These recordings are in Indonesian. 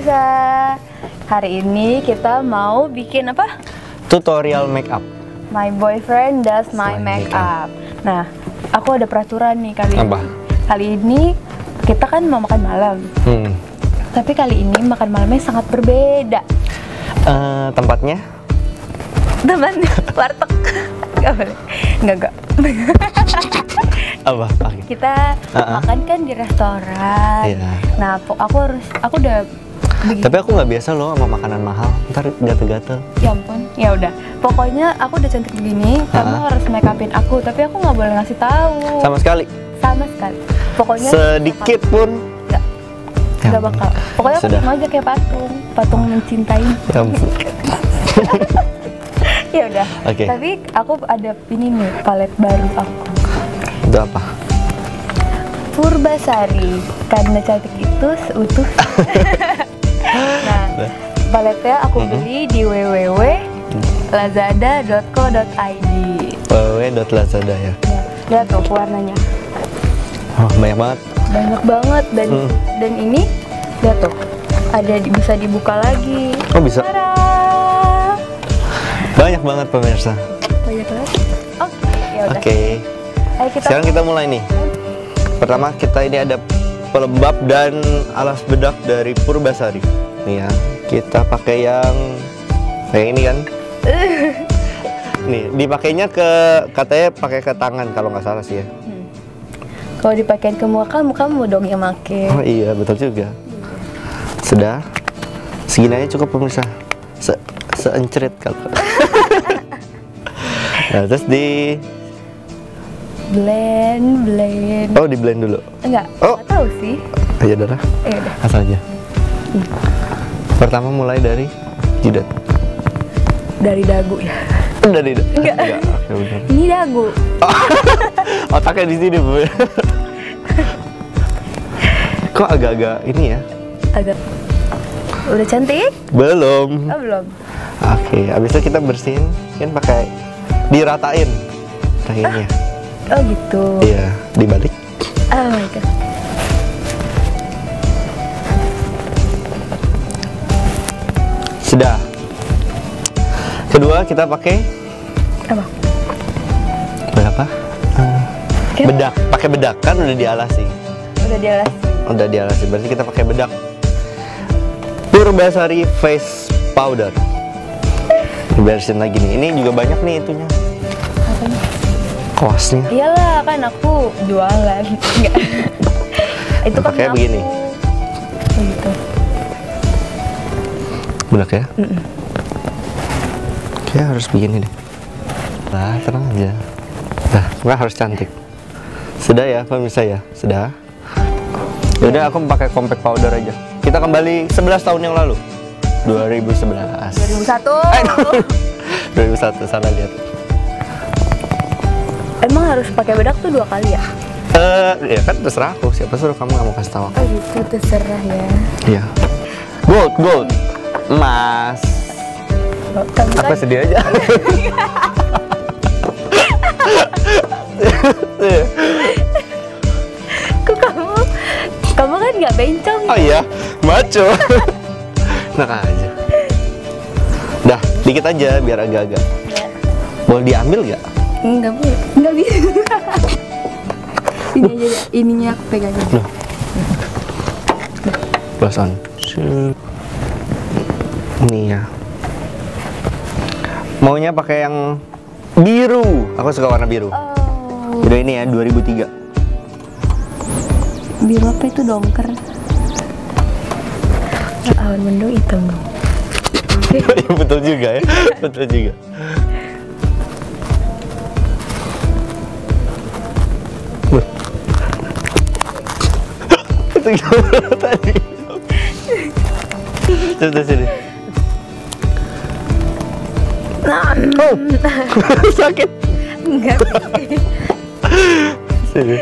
pemirsa, hari ini kita mau bikin apa? Tutorial makeup. My boyfriend does my makeup. Nah, aku ada peraturan nih kali Apa? ini. Kali ini kita kan mau makan malam. Tapi kali ini makan malamnya sangat berbeda. Tempatnya? Teman, warteg. Gak boleh. Enggak. Apa? Kita makan kan di restoran. Iya. Nah, aku udah begini. Tapi aku nggak biasa loh sama makanan mahal. Ntar gatel-gatel. Ya ampun, ya udah. Pokoknya aku udah cantik begini, kamu harus make upin aku. Tapi aku nggak boleh ngasih tahu. Sama sekali. Sama sekali. Pokoknya sedikit pun. Nggak bakal. Pokoknya aku cuma aja kayak patung mencintai. Ya ampun. Ya udah. Oke. Tapi aku ada ini nih palet baru aku. Itu apa? Purbasari, karena cantik itu seutuh. Nah, paletnya aku beli di www.lazada.co.id. www.lazada ya. Lihat tuh warnanya. Oh, banyak banget. Banyak banget dan ini lihat tuh. Bisa dibuka lagi. Oh, bisa. Tara! Banyak banget pemirsa. Banyak banget. Oke, ya udah. Oke. Ayo Sekarang kita mulai nih. Pertama kita ini ada pelembab dan alas bedak dari Purbasari. Nih ya, kita pakai yang kayak ini kan. Nih, dipakainya katanya pakai ke tangan kalau nggak salah sih ya. Kalau dipakein ke muka kamu dong yang make. Oh iya, betul juga. Sudah. Segini aja cukup pemirsa. Seencerit kalau. Nah, terus blend. Oh, di blend dulu. Enggak, Oh. nggak tahu sih. Ya udah. Ya udah. Asal aja. Pertama mulai dari jidat. Dari dagu ya. Dari Enggak. Oke, benar. Ini dagu. Otaknya di sini, Bu. Kok agak-agak ini ya? Agak. Udah cantik? Belum. Oh, belum. Oke, habis itu kita bersihin kan pakai diratain kakinya. Oh gitu. Iya, dibalik. Oh my god. Sudah. Kedua kita pakai Apa? berapa? Bedak. Pakai bedak kan udah dialasi. Udah dialasi. Berarti kita pakai bedak. Purbasari Face Powder. Dibersihin lagi nih. Ini juga banyak nih itunya. Apanya? Kuasnya. Iyalah, kan aku jualan. Enggak. Itu kan Pakai aku. begini. Oh gitu. Bedak ya? Kayak harus begini deh. Nah, tenang aja. Nah, nggak harus cantik. Sudah ya, pemirsa ya? Sudah. Yaudah, aku pakai compact powder aja. Kita kembali 11 tahun yang lalu. 2011. 2001. 2001, salah lihat. Emang harus pakai bedak tuh 2 kali ya? Ya kan terserah aku. Siapa suruh kamu nggak mau kasih tahu aku? Oh gitu, terserah ya. Iya. Gold. Emas. Kamu Aku kan sedih aja. kok kamu kan nggak bencong. Oh iya, maco. Enak aja. Dah, dikit aja biar agak-agak. Ya. Boleh diambil nggak? Enggak boleh. Enggak bisa. Ini aja, ininya aku pegangin. Loh. Belasan. Ini ya. Maunya pakai yang biru. Aku suka warna biru. Oh. Udah ini ya, 2003. Biru apa itu dongker? Awan mendung hitam dong. Betul juga ya. Betul juga. Itu gimana tadi? Terus sini. Oh. Sakit. Enggak. Sini.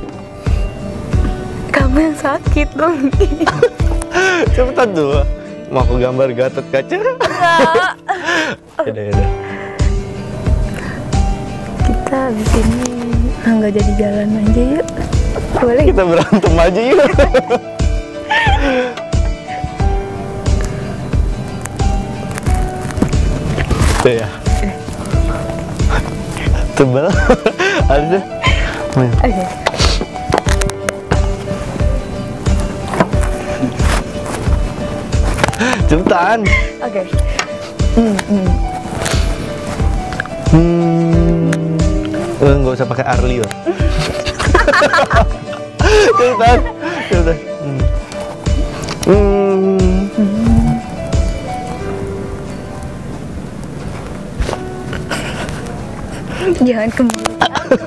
Kamu yang sakit dong. Cepetan tuh. Mau aku gambar Gatot Kaca? Enggak. Yaudah. Kita habis ini nggak jadi jalan aja yuk. Boleh? Kita berantem aja yuk. Tuh ya. Tebal. Ada. Oke. Cepetan. Oke. Nggak usah pakai Arlio. Cepetan. Cepetan. Jangan ke mulut aku.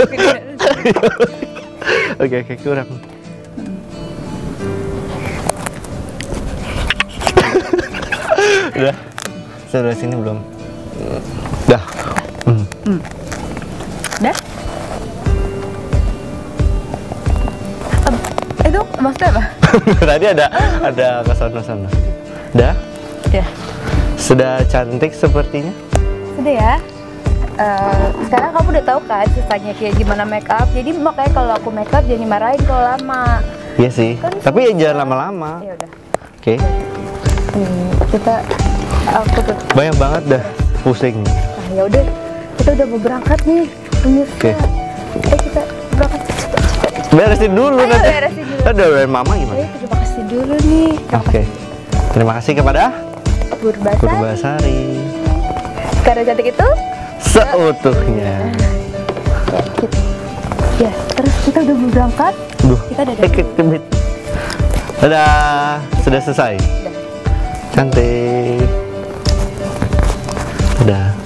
Oke, kurang. Udah. Sudah sini belum? Dah. Dah? Itu maksudnya apa? Tadi ada ke sana. Dah? Ya. Sudah cantik sepertinya? Sudah ya. Sekarang kamu udah tahu kan sisanya kayak gimana make up. Jadi makanya kalau aku make up jangan dimarahin kalau lama. Iya sih. Kan Tapi ya jangan lama-lama. Ya udah. Oke. Aku tuh. Banyak banget dah pusing. Nah, ya udah. Kita udah mau berangkat nih. Pemirsa. Oke. Kita berangkat. Beresin dulu Ayo, nanti. beresin dulu. Udah dari mama gimana? Ayo terima kasih dulu nih. Oke. Terima kasih kepada Purbasari. Purbasari. Karena cantik itu Seutuhnya. Ya, terus kita udah mau berangkat. Duh. Kita udah ada. Kebit. Dadah. Sudah selesai. Udah. Cantik. Udah.